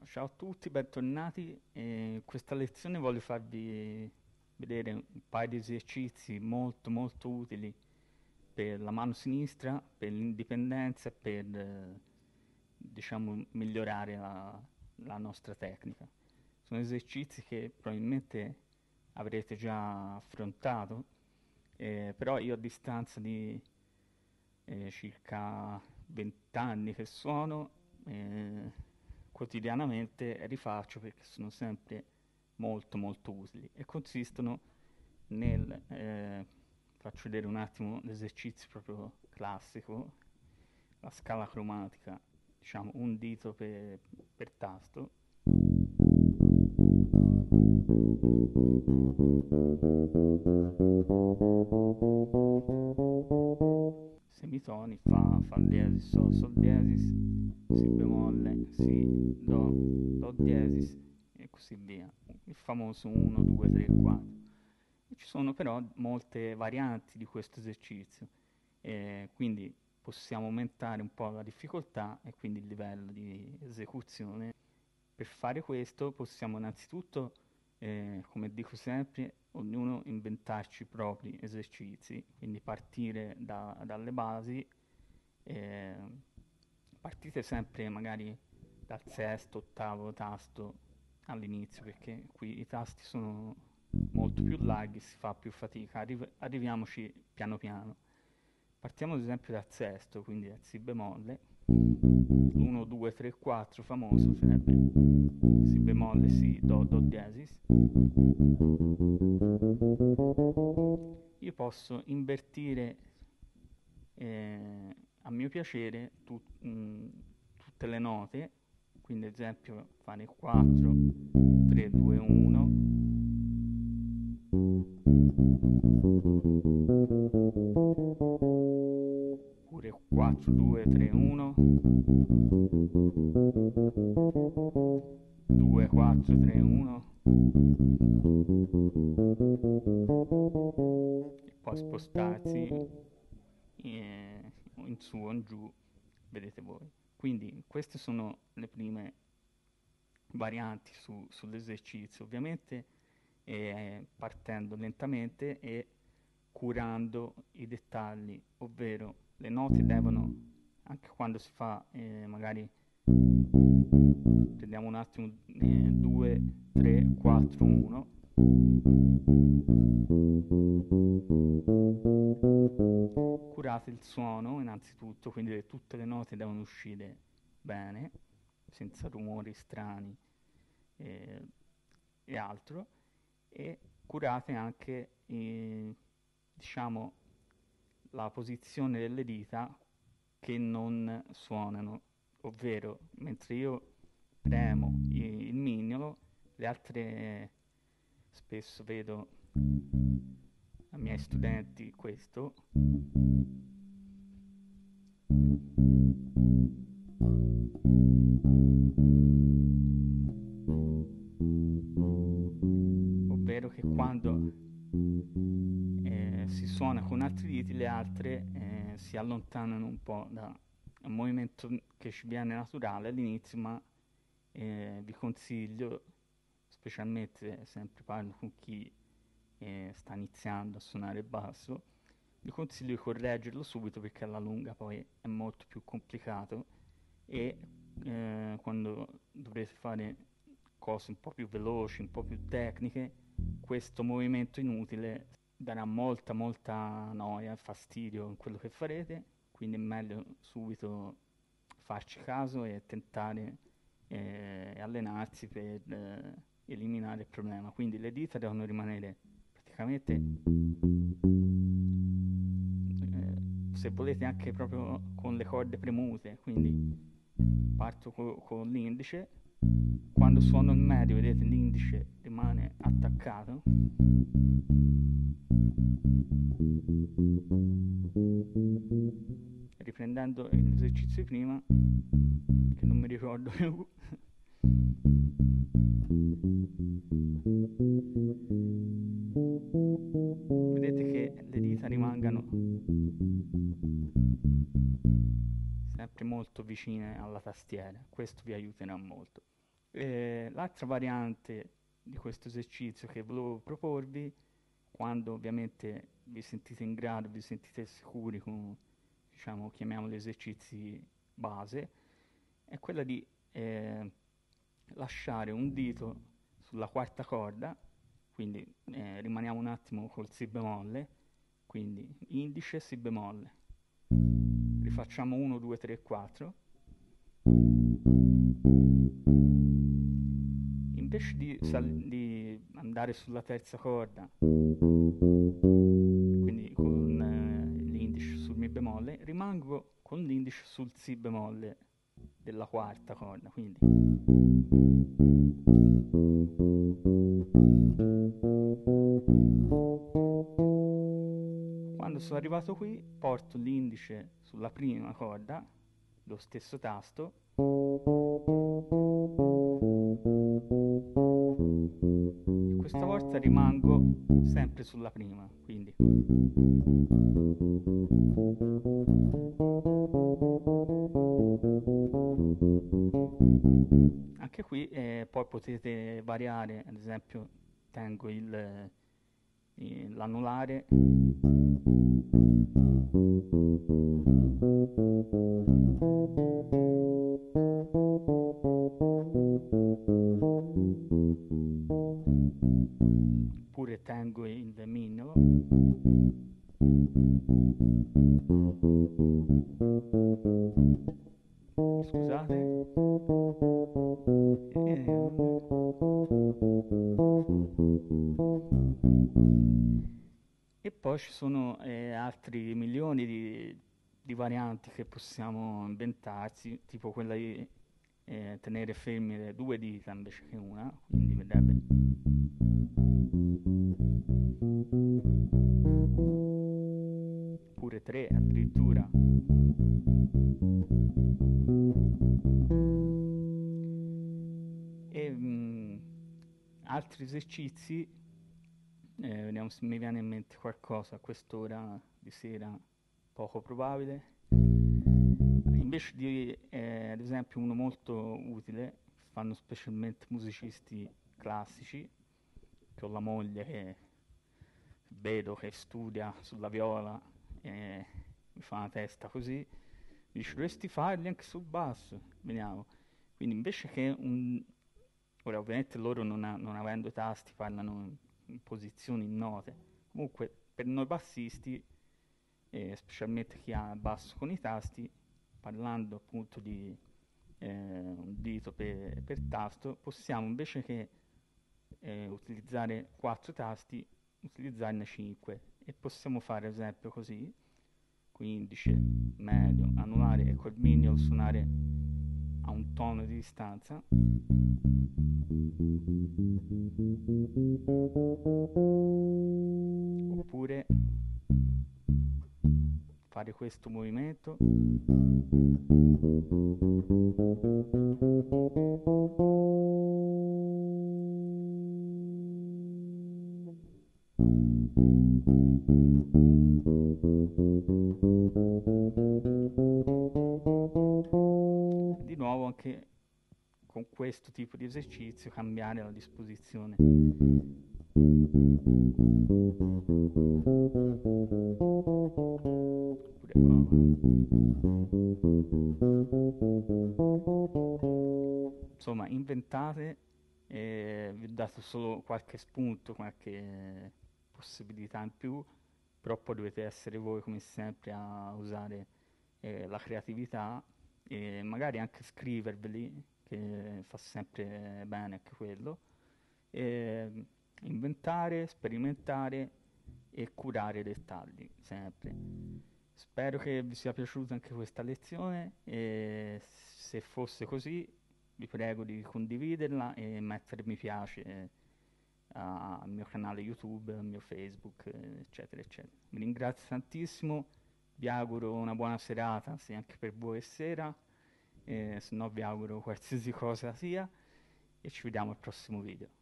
Ciao a tutti, bentornati. In questa lezione voglio farvi vedere un paio di esercizi molto utili per la mano sinistra, per l'indipendenza e per, diciamo, migliorare la nostra tecnica. Sono esercizi che probabilmente avrete già affrontato, però io a distanza di circa 20 anni che suono, quotidianamente rifaccio perché sono sempre molto utili e consistono nel faccio vedere un attimo l'esercizio proprio classico, la scala cromatica, diciamo un dito per tasto. Semitoni, fa diesis, sol diesis, si bemolle, si, do diesis e così via. Il famoso 1, 2, 3, 4. E ci sono però molte varianti di questo esercizio, quindi possiamo aumentare un po' la difficoltà e quindi il livello di esecuzione. Per fare questo possiamo innanzitutto, come dico sempre, ognuno inventarci i propri esercizi, quindi partire dalle basi, eh, partite sempre magari dal sesto, ottavo tasto all'inizio, perché qui i tasti sono molto più larghi, si fa più fatica, arriviamoci piano piano. Partiamo ad esempio dal sesto, quindi dal Si bemolle, 1, 2, 3, 4 famoso sarebbe Si bemolle, Si, Do diesis. Io posso invertire a mio piacere tutte le note, quindi ad esempio fare 4, 3, 2, 1, oppure 4, 2, 3, 1, 2, 4, 3, 1 e poi spostarsi in su o in giù, vedete voi. Quindi queste sono le prime varianti sull'esercizio, ovviamente partendo lentamente e curando i dettagli, ovvero le note devono, anche quando si fa magari, prendiamo un attimo 2, 3, 4, 1, curate il suono innanzitutto, quindi tutte le note devono uscire bene, senza rumori strani eh, e altro, e curate anche diciamo la posizione delle dita che non suonano, ovvero mentre io premo il mignolo, le altre, spesso vedo ai miei studenti questo, ovvero che quando si suona con altri diti, le altre si allontanano un po' da un movimento che ci viene naturale all'inizio, ma vi consiglio, specialmente sempre parlo con chi sta iniziando a suonare il basso, vi consiglio di correggerlo subito perché alla lunga poi è molto più complicato e quando dovrete fare cose un po' più veloci, un po' più tecniche, questo movimento inutile darà molta noia e fastidio in quello che farete, quindi è meglio subito farci caso e tentare allenarsi per eliminare il problema. Quindi le dita devono rimanere praticamente, se volete anche proprio con le corde premute, quindi parto con l'indice, quando suono il medio vedete l'indice rimane attaccato, riprendendo l'esercizio di prima che non mi ricordo più. Vedete che le dita rimangano sempre molto vicine alla tastiera, questo vi aiuterà molto. L'altra variante di questo esercizio che volevo proporvi, quando ovviamente vi sentite in grado, vi sentite sicuri con, diciamo, chiamiamoli esercizi base, è quella di lasciare un dito sulla quarta corda, quindi rimaniamo un attimo col si bemolle, quindi indice e si bemolle. Rifacciamo 1, 2, 3, 4. Invece di andare sulla terza corda, quindi con l'indice sul mi bemolle, rimango con l'indice sul si bemolle della quarta corda, quindi quando sono arrivato qui porto l'indice sulla prima corda, lo stesso tasto, e questa volta rimango sempre sulla prima, quindi anche qui poi potete variare, ad esempio tengo l'anulare oppure tengo il mignolo. Scusate. E poi ci sono altri milioni di varianti che possiamo inventarsi, tipo quella di tenere fermi le due dita invece che una, quindi vedrebbe pure tre addirittura. E altri esercizi, vediamo se mi viene in mente qualcosa a quest'ora di sera, poco probabile. Invece di, ad esempio, uno molto utile, fanno specialmente musicisti classici, che ho la moglie che vedo che studia sulla viola e mi fa una testa così, dice dovresti farli anche sul basso, vediamo. Quindi invece che ora ovviamente loro non avendo i tasti parlano in posizioni, in note, comunque per noi bassisti, specialmente chi ha il basso con i tasti, parlando appunto di un dito per tasto, possiamo invece che utilizzare 4 tasti, utilizzarne 5 e possiamo fare ad esempio così, quindi indice, medio, anulare e col mignolo suonare a un tono di distanza. Oppure fare questo movimento. Di nuovo anche con questo tipo di esercizio cambiare la disposizione. Insomma, inventate, vi ho dato solo qualche spunto, qualche possibilità in più, però poi dovete essere voi come sempre a usare la creatività e magari anche scriverveli, che fa sempre bene anche quello, e inventare, sperimentare e curare i dettagli, sempre. Spero che vi sia piaciuta anche questa lezione e se fosse così vi prego di condividerla e mettere mi piace al mio canale YouTube, al mio Facebook, eccetera, eccetera. Vi ringrazio tantissimo, vi auguro una buona serata, se anche per voi è sera, se no vi auguro qualsiasi cosa sia e ci vediamo al prossimo video.